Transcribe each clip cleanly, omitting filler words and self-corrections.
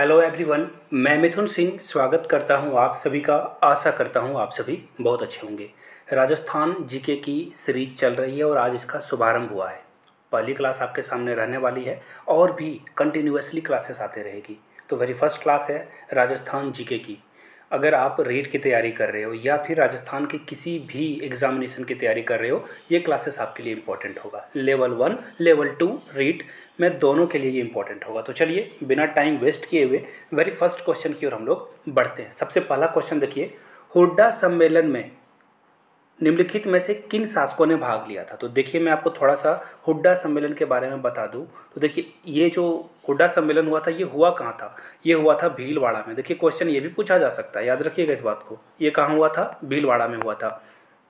Hello everyone, मैं मिथुन सिंह स्वागत करता हूं आप सभी का। आशा करता हूं आप सभी बहुत अच्छे होंगे। राजस्थान जीके की सीरीज चल रही है और आज इसका शुभारंभ हुआ है। पहली क्लास आपके सामने रहने वाली है और भी कंटिन्यूअसली क्लासेस आते रहेगी। तो वेरी फर्स्ट क्लास है राजस्थान जीके की। अगर आप रीट की तैयारी कर रहे हो या फिर राजस्थान के किसी भी एग्जामिनेशन की तैयारी कर रहे हो, ये क्लासेस आपके लिए इंपॉर्टेंट होगा। लेवल 1 लेवल 2 रीट में दोनों के लिए ये इंपॉर्टेंट होगा। तो चलिए बिना टाइम वेस्ट किए हुए वेरी फर्स्ट क्वेश्चन की ओर हम लोग बढ़ते हैं। सबसे पहला क्वेश्चन देखिए, हुड्डा सम्मेलन में निम्नलिखित में से किन शासकों ने भाग लिया था। तो देखिए मैं आपको थोड़ा सा हुड्डा सम्मेलन के बारे में बता दूं। तो देखिए ये जो हुड्डा सम्मेलन हुआ था ये हुआ कहाँ था, ये हुआ था भीलवाड़ा में। देखिए क्वेश्चन ये भी पूछा जा सकता है, याद रखिएगा इस बात को। ये कहाँ हुआ था? भीलवाड़ा में हुआ था।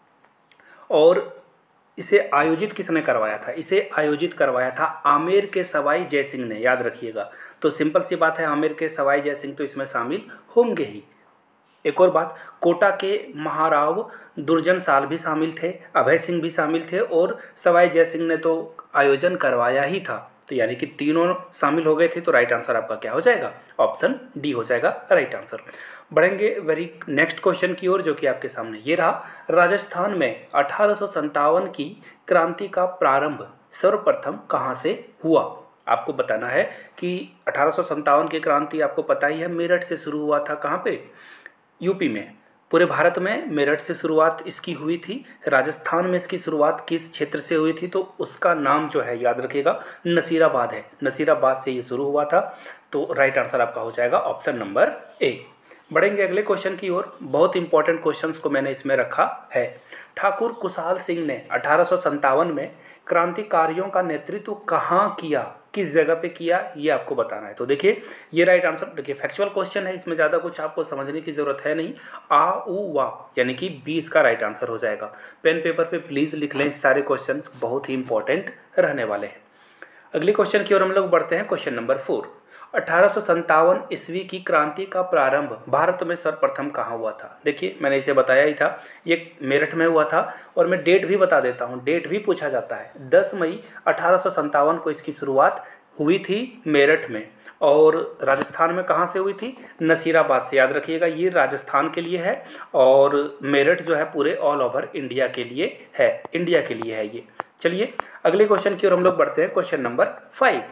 और इसे आयोजित किसने करवाया था? इसे आयोजित करवाया था आमेर के सवाई जयसिंह ने, याद रखिएगा। तो सिंपल सी बात है, आमेर के सवाई जयसिंह तो इसमें शामिल होंगे ही। एक और बात, कोटा के महाराव दुर्जन साल भी शामिल थे, अभय सिंह भी शामिल थे और सवाई जयसिंह ने तो आयोजन करवाया ही था। तो यानी कि तीनों शामिल हो गए थे। तो राइट आंसर आपका क्या हो जाएगा? ऑप्शन डी हो जाएगा राइट आंसर। बढ़ेंगे वेरी नेक्स्ट क्वेश्चन की ओर, जो कि आपके सामने ये रहा। राजस्थान में 1857 की क्रांति का प्रारंभ सर्वप्रथम कहाँ से हुआ? आपको बताना है कि 1857 की क्रांति आपको पता ही है, मेरठ से शुरू हुआ था। कहाँ पे? यूपी में। पूरे भारत में मेरठ से शुरुआत इसकी हुई थी। राजस्थान में इसकी शुरुआत किस क्षेत्र से हुई थी? तो उसका नाम जो है याद रखिएगा, नसीराबाद है। नसीराबाद से ये शुरू हुआ था। तो राइट आंसर आपका हो जाएगा ऑप्शन नंबर ए। बढ़ेंगे अगले क्वेश्चन की ओर। बहुत इंपॉर्टेंट क्वेश्चंस को मैंने इसमें रखा है। ठाकुर कुशाल सिंह ने 1857 में क्रांतिकारियों का नेतृत्व कहाँ किया, किस जगह पे किया, ये आपको बताना है। तो देखिए ये राइट आंसर, देखिए फैक्चुअल क्वेश्चन है, इसमें ज़्यादा कुछ आपको समझने की ज़रूरत है नहीं। आ उ वा यानी कि 20 का राइट आंसर हो जाएगा। पेन पेपर पे प्लीज़ लिख लें, सारे क्वेश्चन बहुत ही इंपॉर्टेंट रहने वाले हैं। अगले क्वेश्चन की ओर हम लोग बढ़ते हैं। क्वेश्चन नंबर 4, 1857 ईस्वी की क्रांति का प्रारंभ भारत में सर्वप्रथम कहाँ हुआ था? देखिए मैंने इसे बताया ही था, ये मेरठ में हुआ था। और मैं डेट भी बता देता हूँ, डेट भी पूछा जाता है। 10 मई 1857 को इसकी शुरुआत हुई थी मेरठ में। और राजस्थान में कहाँ से हुई थी? नसीराबाद से। याद रखिएगा ये राजस्थान के लिए है और मेरठ जो है पूरे ऑल ओवर इंडिया के लिए है, इंडिया के लिए है ये। चलिए अगले क्वेश्चन की ओर हम लोग बढ़ते हैं। क्वेश्चन नंबर 5,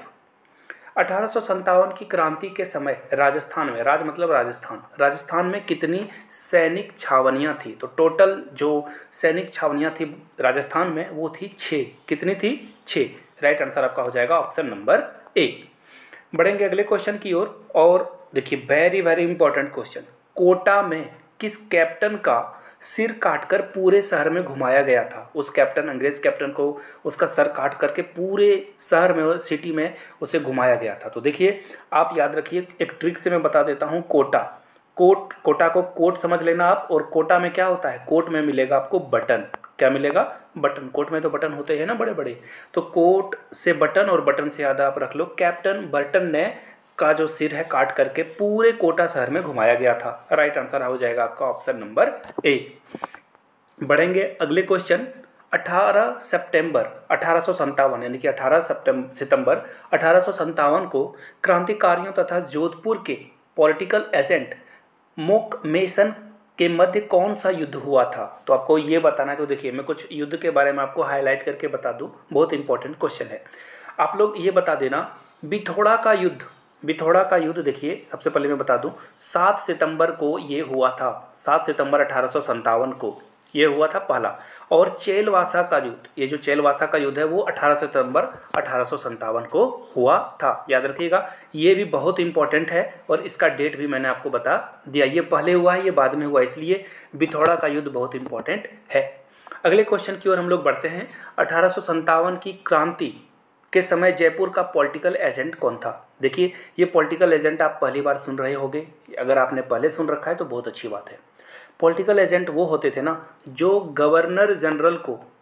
1857 की क्रांति के समय राजस्थान में, राज मतलब राजस्थान, राजस्थान में कितनी सैनिक छावनियां थी? तो टोटल जो सैनिक छावनियां थी राजस्थान में वो थी 6। कितनी थी? 6। राइट आंसर आपका हो जाएगा ऑप्शन नंबर ए। बढ़ेंगे अगले क्वेश्चन की ओर। और देखिए very very important question, Kota में किस कैप्टन का सिर काटकर पूरे शहर में घुमाया गया था? उस कैप्टन, अंग्रेज कैप्टन को उसका सर काट करके पूरे शहर में, सिटी में उसे घुमाया गया था। तो देखिए आप याद रखिए, एक ट्रिक से मैं बता देता हूँ। कोटा, कोटा को कोट समझ लेना आप। और कोटा में क्या होता है? कोट में मिलेगा आपको बटन। क्या मिलेगा? बटन। कोट में तो बटन होते हैं ना बड़े बड़े। तो कोट से बटन और बटन से याद आप रख लो, कैप्टन बटन ने का जो सिर है काट करके पूरे कोटा शहर में घुमाया गया था। राइट आंसर हो जाएगा आपका ऑप्शन नंबर ए। बढ़ेंगे अगले क्वेश्चन। 18 सितंबर 1857 यानी कि 18 सितंबर 1857 को क्रांतिकारियों तथा जोधपुर के पॉलिटिकल एजेंट मोक मेसन के मध्य कौन सा युद्ध हुआ था? तो आपको ये बताना है। तो देखिए मैं कुछ युद्ध के बारे में आपको हाईलाइट करके बता दूं, बहुत इंपॉर्टेंट क्वेश्चन है। आप लोग ये बता देना, बिथोड़ा का युद्ध, बिथोड़ा का युद्ध देखिए सबसे पहले मैं बता दूं 7 सितंबर को ये हुआ था। 7 सितंबर 1857 को ये हुआ था पहला। और चेलवासा का युद्ध, ये जो चेलवासा का युद्ध है वो 18 सितंबर 1857 को हुआ था। याद रखिएगा ये भी बहुत इंपॉर्टेंट है और इसका डेट भी मैंने आपको बता दिया। ये पहले हुआ है, ये बाद में हुआ, इसलिए बिथोड़ा का युद्ध बहुत इंपॉर्टेंट है। अगले क्वेश्चन की ओर हम लोग बढ़ते हैं। 1857 की क्रांति के समय जयपुर का पॉलिटिकल एजेंट कौन था? देखिए ये पॉलिटिकल एजेंट आप पहली बार सुन रहे होंगे, अगर आपने पहले सुन रखा है तो बहुत अच्छी बात है। पॉलिटिकल एजेंट वो होते थे ना जो गवर्नर जनरल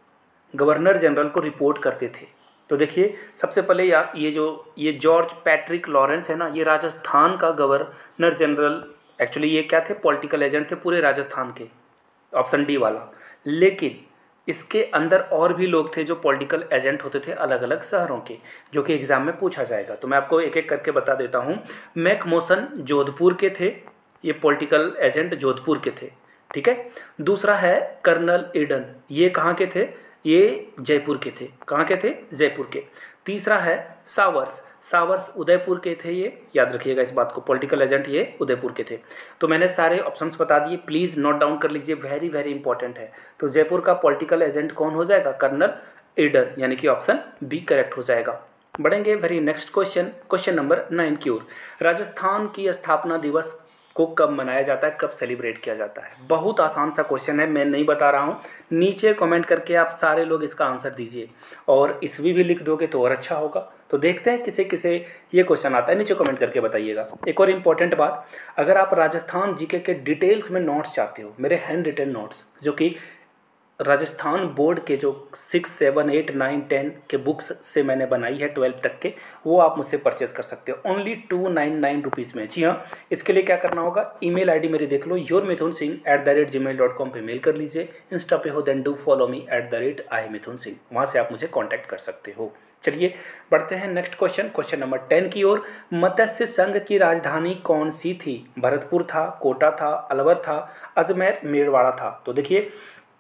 को रिपोर्ट करते थे। तो देखिए सबसे पहले ये जॉर्ज पैट्रिक लॉरेंस है ना, ये राजस्थान का गवर्नर जनरल, एक्चुअली ये क्या थे? पॉलिटिकल एजेंट थे पूरे राजस्थान के, ऑप्शन डी वाला। लेकिन इसके अंदर और भी लोग थे जो पॉलिटिकल एजेंट होते थे अलग अलग शहरों के, जो कि एग्ज़ाम में पूछा जाएगा। तो मैं आपको एक एक करके बता देता हूँ। मैकमोसन जोधपुर के थे, ये पॉलिटिकल एजेंट जोधपुर के थे, ठीक है। दूसरा है कर्नल ईडन, ये कहाँ के थे, ये जयपुर के थे। कहाँ के थे, जयपुर के। तीसरा है सावर्स, सावर्स उदयपुर के थे, ये याद रखिएगा इस बात को, पॉलिटिकल एजेंट ये उदयपुर के थे। तो मैंने सारे ऑप्शंस बता दिए, प्लीज़ नोट डाउन कर लीजिए, वेरी वेरी इंपॉर्टेंट है। तो जयपुर का पॉलिटिकल एजेंट कौन हो जाएगा, कर्नल ईडन, यानी कि ऑप्शन बी करेक्ट हो जाएगा। बढ़ेंगे very next question, question number 9 की ओर। राजस्थान की स्थापना दिवस को कब मनाया जाता है, कब सेलिब्रेट किया जाता है। बहुत आसान सा क्वेश्चन है, मैं नहीं बता रहा हूँ, नीचे कमेंट करके आप सारे लोग इसका आंसर दीजिए, और इसवी भी लिख दोगे तो और अच्छा होगा। तो देखते हैं किसे किसे ये क्वेश्चन आता है, नीचे कमेंट करके बताइएगा। एक और इम्पॉर्टेंट बात, अगर आप राजस्थान जीके के डिटेल्स में नोट्स चाहते हो, मेरे हैंड रिटन नोट्स जो कि राजस्थान बोर्ड के जो 6, 7, 8, 9, 10 के बुक्स से मैंने बनाई है 12 तक के, वो आप मुझसे परचेस कर सकते हो ओनली 299 रुपीज़ में। जी हाँ, इसके लिए क्या करना होगा, ईमेल आईडी मेरी देख लो, yourmithunsingh@gmail.com पे मेल कर लीजिए। इंस्टा पे हो then do follow me @imithunsingh, वहाँ से आप मुझे कॉन्टैक्ट कर सकते हो। चलिए बढ़ते हैं नेक्स्ट क्वेश्चन, क्वेश्चन नंबर 10 की ओर। मत्स्य संघ की राजधानी कौन सी थी, भरतपुर था, कोटा था, अलवर था, अजमेर, मेरवाड़ा था। तो देखिए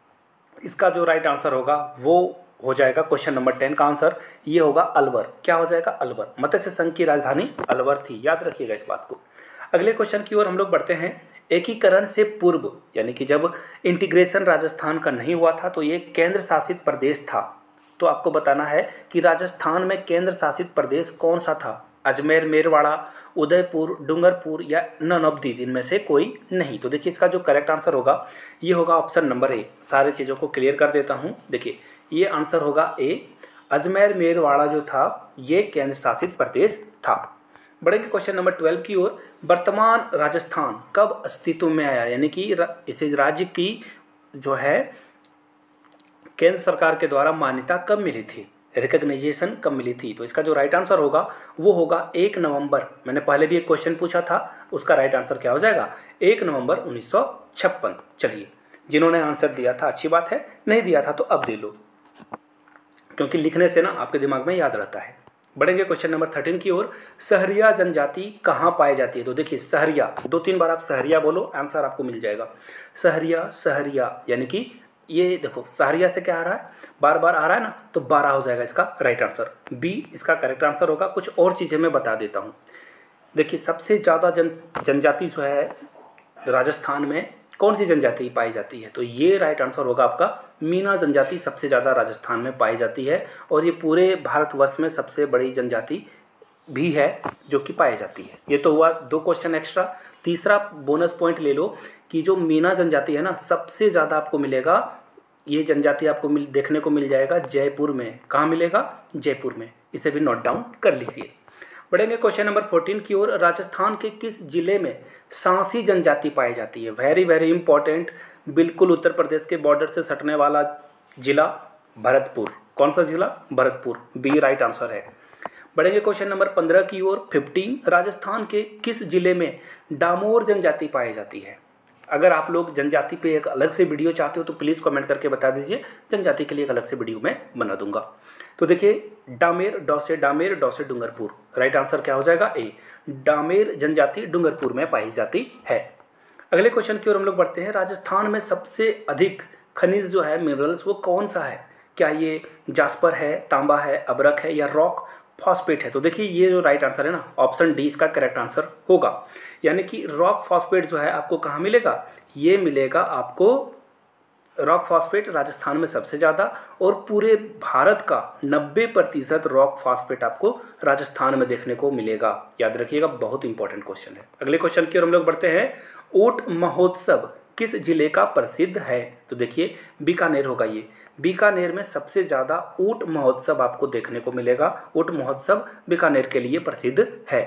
इसका जो राइट आंसर होगा वो हो जाएगा, क्वेश्चन नंबर 10 का आंसर ये होगा अलवर। क्या हो जाएगा, अलवर। मत्स्य संघ की राजधानी अलवर थी, याद रखिएगा इस बात को। अगले क्वेश्चन की ओर हम लोग बढ़ते हैं। एकीकरण से पूर्व, यानी कि जब इंटीग्रेशन राजस्थान का नहीं हुआ था तो ये केंद्र शासित प्रदेश था। तो आपको बताना है कि राजस्थान में केंद्र शासित प्रदेश कौन सा था, अजमेर, मेरवाड़ा, उदयपुर, डूंगरपुर या नन ऑफ दीज, इनमें से कोई नहीं। तो देखिए इसका जो करेक्ट आंसर होगा ये होगा ऑप्शन नंबर ए। सारी चीज़ों को क्लियर कर देता हूँ, देखिए ये आंसर होगा ए, अजमेर मेरवाड़ा जो था ये केंद्र शासित प्रदेश था। बढ़ेंगे क्वेश्चन नंबर 12 की ओर। वर्तमान राजस्थान कब अस्तित्व में आया, यानी कि इसे राज्य की जो है केंद्र सरकार के द्वारा मान्यता कब मिली थी, रिकग्नाइजेशन कब मिली थी। तो इसका जो राइट आंसर होगा वो होगा 1 नवंबर। मैंने पहले भी एक क्वेश्चन पूछा था, उसका राइट आंसर क्या हो जाएगा, 1 नवंबर 1956। चलिए जिन्होंने आंसर दिया था अच्छी बात है, नहीं दिया था तो अब दे लो, क्योंकि लिखने से ना आपके दिमाग में याद रहता है। बढ़ेंगे क्वेश्चन नंबर 13 की ओर। सहरिया जनजाति कहाँ पाई जाती है। तो देखिए सहरिया, 2-3 बार आप सहरिया बोलो, आंसर आपको मिल जाएगा। सहरिया, सहरिया, यानी कि ये देखो सहरिया से क्या आ रहा है, बार बार आ रहा है ना, तो 12 हो जाएगा इसका राइट आंसर। बी इसका करेक्ट आंसर होगा। कुछ और चीज़ें मैं बता देता हूँ। देखिए सबसे ज़्यादा जनजाति जो है राजस्थान में कौन सी जनजाति पाई जाती है, तो ये राइट आंसर होगा आपका मीना जनजाति सबसे ज़्यादा राजस्थान में पाई जाती है, और ये पूरे भारतवर्ष में सबसे बड़ी जनजाति भी है जो कि पाई जाती है। ये तो हुआ 2 क्वेश्चन एक्स्ट्रा। तीसरा बोनस पॉइंट ले लो कि जो मीना जनजाति है ना, सबसे ज़्यादा आपको मिलेगा, ये जनजाति आपको देखने को मिल जाएगा जयपुर में। कहाँ मिलेगा, जयपुर में। इसे भी नोट डाउन कर लीजिए। बढ़ेंगे क्वेश्चन नंबर 14 की ओर। राजस्थान के किस जिले में सांसी जनजाति पाई जाती है। वेरी वेरी इंपॉर्टेंट, बिल्कुल उत्तर प्रदेश के बॉर्डर से सटने वाला जिला भरतपुर। कौन सा जिला, भरतपुर। बी राइट आंसर है। बढ़ेंगे क्वेश्चन नंबर 15 की ओर 15। राजस्थान के किस जिले में डामोर जनजाति पाई जाती है। अगर आप लोग जनजाति पे एक अलग से वीडियो चाहते हो तो प्लीज़ कमेंट करके बता दीजिए, जनजाति के लिए एक अलग से वीडियो मैं बना दूंगा। तो देखिए डामेर, डामेर, डूंगरपुर। राइट आंसर क्या हो जाएगा, ए। डामेर जनजाति डूंगरपुर में पाई जाती है। अगले क्वेश्चन की ओर हम लोग बढ़ते हैं। राजस्थान में सबसे अधिक खनिज जो है, मिनरल्स, वो कौन सा है। क्या ये जास्पर है, तांबा है, अबरक है या रॉक फॉस्फेट है। तो देखिए ये जो राइट आंसर है ना, ऑप्शन डी इसका करेक्ट आंसर होगा। यानी कि रॉक फॉस्फेट जो है आपको कहाँ मिलेगा, ये मिलेगा आपको, रॉक फॉस्फेट राजस्थान में सबसे ज़्यादा, और पूरे भारत का 90% रॉक फॉस्फेट आपको राजस्थान में देखने को मिलेगा। याद रखिएगा, बहुत इंपॉर्टेंट क्वेश्चन है। अगले क्वेश्चन की ओर हम लोग बढ़ते हैं। ऊंट महोत्सव किस जिले का प्रसिद्ध है। तो देखिए बीकानेर होगा ये। बीकानेर में सबसे ज़्यादा ऊंट महोत्सव आपको देखने को मिलेगा। ऊंट महोत्सव बीकानेर के लिए प्रसिद्ध है।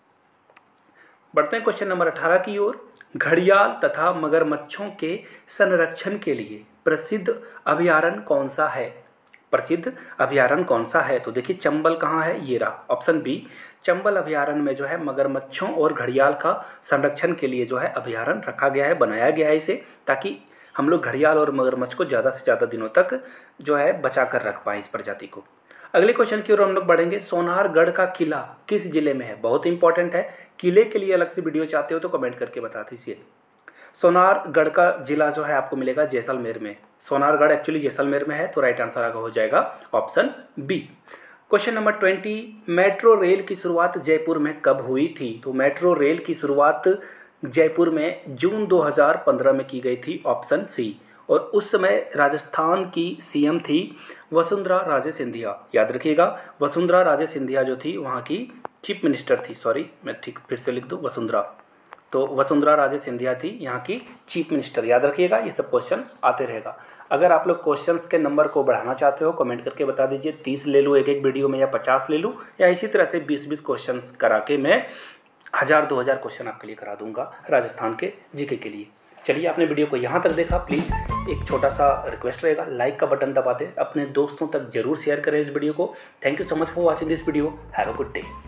बढ़ते हैं क्वेश्चन नंबर 18 की ओर। घड़ियाल तथा मगरमच्छों के संरक्षण के लिए प्रसिद्ध अभयारण्य कौन सा है। प्रसिद्ध अभयारण्य कौन सा है। तो देखिए चंबल कहाँ है, ये रहा ऑप्शन बी। चंबल अभयारण्य में जो है मगरमच्छों और घड़ियाल का संरक्षण के लिए जो है अभयारण्य रखा गया है, बनाया गया है इसे, ताकि हम लोग घड़ियाल और मगरमच्छ को ज़्यादा से ज़्यादा दिनों तक जो है बचा कर रख पाएँ इस प्रजाति को। अगले क्वेश्चन की ओर हम लोग बढ़ेंगे। सोनारगढ़ का किला किस जिले में है? बहुत इंपॉर्टेंट है। किले के लिए अलग से वीडियो चाहते हो तो कमेंट करके बता दीजिए। सोनारगढ़ का जिला जो है आपको मिलेगा जैसलमेर में। सोनारगढ़ एक्चुअली जैसलमेर में है, तो राइट आंसर आगे हो जाएगा option B. Question number 20, metro rail की शुरुआत जयपुर में कब हुई थी? तो मेट्रो रेल की शुरुआत जयपुर में जून 2015 में की गई थी, ऑप्शन सी। और उस समय राजस्थान की सीएम थी वसुंधरा राजे सिंधिया। याद रखिएगा, वसुंधरा राजे सिंधिया जो थी वहाँ की चीफ मिनिस्टर थी। सॉरी, मैं ठीक फिर से लिख दूँ वसुंधरा, तो वसुंधरा राजे सिंधिया थी यहाँ की चीफ मिनिस्टर। याद रखिएगा, ये सब क्वेश्चन आते रहेगा। अगर आप लोग क्वेश्चंस के नंबर को बढ़ाना चाहते हो कमेंट करके बता दीजिए। 30 ले लूँ एक एक वीडियो में या 50 ले लूँ, या इसी तरह से 20-20 क्वेश्चंस करा के मैं 1000-2000 क्वेश्चन आपके लिए करा दूंगा राजस्थान के जीके के लिए। चलिए, आपने वीडियो को यहाँ तक देखा। प्लीज़ एक छोटा सा रिक्वेस्ट रहेगा, लाइक का बटन दबा दें, अपने दोस्तों तक जरूर शेयर करें इस वीडियो को। Thank you so much for watching this video. Have a good day.